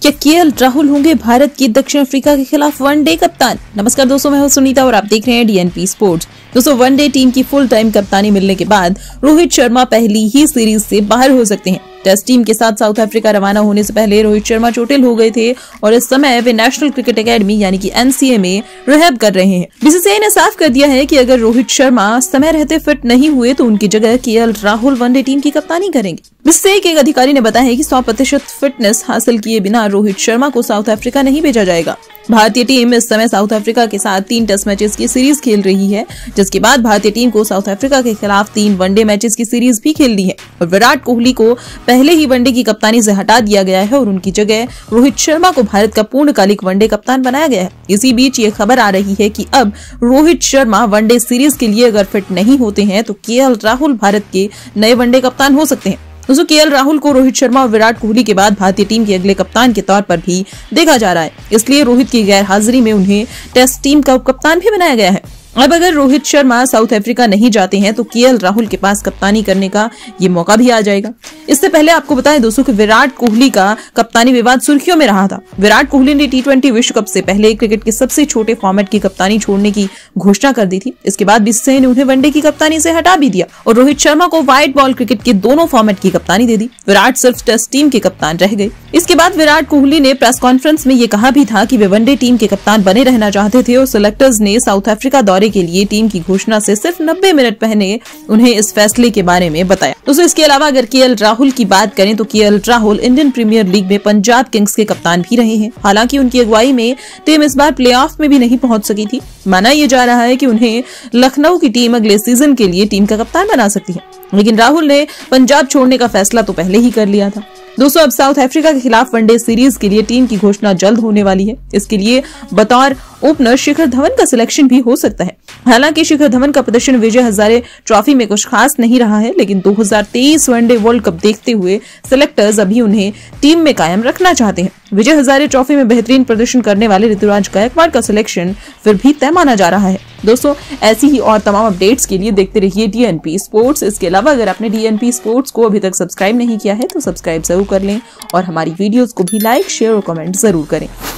क्या केएल राहुल होंगे भारत की दक्षिण अफ्रीका के खिलाफ वनडे कप्तान? नमस्कार दोस्तों, मैं हूं सुनीता और आप देख रहे हैं डीएनपी स्पोर्ट्स। दोस्तों, वनडे टीम की फुल टाइम कप्तानी मिलने के बाद रोहित शर्मा पहली ही सीरीज से बाहर हो सकते हैं। टेस्ट टीम के साथ साउथ अफ्रीका रवाना होने से पहले रोहित शर्मा चोटिल हो गए थे और इस समय वे नेशनल क्रिकेट एकेडमी यानी कि एनसीए में रिहैब कर रहे हैं। बीसीसीआई ने साफ कर दिया है कि अगर रोहित शर्मा समय रहते फिट नहीं हुए तो उनकी जगह केएल राहुल वनडे टीम की कप्तानी करेंगे। बीसीसीआई के एक अधिकारी ने बताया है कि 100% फिटनेस हासिल किए बिना रोहित शर्मा को साउथ अफ्रीका नहीं भेजा जाएगा। भारतीय टीम इस समय साउथ अफ्रीका के साथ 3 टेस्ट मैचेस की सीरीज खेल रही है, जिसके बाद भारतीय टीम को साउथ अफ्रीका के खिलाफ 3 वनडे मैचेस की सीरीज भी खेलनी है और विराट कोहली को पहले ही वनडे की कप्तानी से हटा दिया गया है और उनकी जगह रोहित शर्मा को भारत का पूर्णकालिक वनडे कप्तान बनाया गया है। इसी बीच ये खबर आ रही है कि अब रोहित शर्मा वनडे सीरीज के लिए अगर फिट नहीं होते हैं तो केएल राहुल भारत के नए वनडे कप्तान हो सकते हैं। दोस्तों, केएल राहुल को रोहित शर्मा और विराट कोहली के बाद भारतीय टीम के अगले कप्तान के तौर पर भी देखा जा रहा है, इसलिए रोहित की गैर हाजिरी में उन्हें टेस्ट टीम का कप्तान भी बनाया गया है। अब अगर रोहित शर्मा साउथ अफ्रीका नहीं जाते हैं तो केएल राहुल के पास कप्तानी करने का ये मौका भी आ जाएगा। इससे पहले आपको बताएं दोस्तों कि विराट कोहली का कप्तानी विवाद सुर्खियों में रहा था। विराट कोहली ने T20 विश्व कप से पहले क्रिकेट के सबसे छोटे फॉर्मेट की कप्तानी छोड़ने की घोषणा कर दी थी। इसके बाद बीसीसीआई ने उन्हें वनडे की कप्तानी से हटा भी दिया और रोहित शर्मा को व्हाइट बॉल क्रिकेट के दोनों फॉर्मेट की कप्तानी दे दी। विराट सिर्फ टेस्ट टीम के कप्तान रह गए। इसके बाद विराट कोहली ने प्रेस कॉन्फ्रेंस में ये कहा भी था कि वे वनडे टीम के कप्तान बने रहना चाहते थे और सिलेक्टर्स ने साउथ अफ्रीका दौरे के लिए टीम की घोषणा से सिर्फ 90 मिनट पहले उन्हें इस फैसले के बारे में बताया। दोस्तों, इसके अलावा अगर केएल राहुल की बात करें तो K L Rahul Indian Premier League में पंजाब किंग्स के कप्तान भी रहे हैं। हालांकि उनकी अगुवाई में टीम इस बार प्लेऑफ में भी नहीं पहुंच सकी थी। माना यह जा रहा है कि उन्हें लखनऊ की टीम अगले सीजन के लिए टीम का कप्तान बना सकती है, लेकिन राहुल ने पंजाब छोड़ने का फैसला तो पहले ही कर लिया था। दोस्तों, अब साउथ अफ्रीका के खिलाफ वनडे सीरीज के लिए टीम की घोषणा जल्द होने वाली है। इसके लिए बतौर ओपनर शिखर धवन का सिलेक्शन भी हो सकता है। हालांकि शिखर धवन का प्रदर्शन विजय हजारे ट्रॉफी में कुछ खास नहीं रहा है, लेकिन 2023 वनडे वर्ल्ड कप देखते हुए सिलेक्टर्स अभी उन्हें टीम में कायम रखना चाहते हैं। विजय हजारे ट्रॉफी में बेहतरीन प्रदर्शन करने वाले ऋतुराज गायकवाड़ का सिलेक्शन फिर भी तय माना जा रहा है। दोस्तों, ऐसी ही और तमाम अपडेट्स के लिए देखते रहिए डीएनपी स्पोर्ट्स। इसके अलावा अगर आपने डीएनपी स्पोर्ट्स को अभी तक सब्सक्राइब नहीं किया है तो सब्सक्राइब जरूर कर लें और हमारी वीडियोस को भी लाइक, शेयर और कमेंट जरूर करें।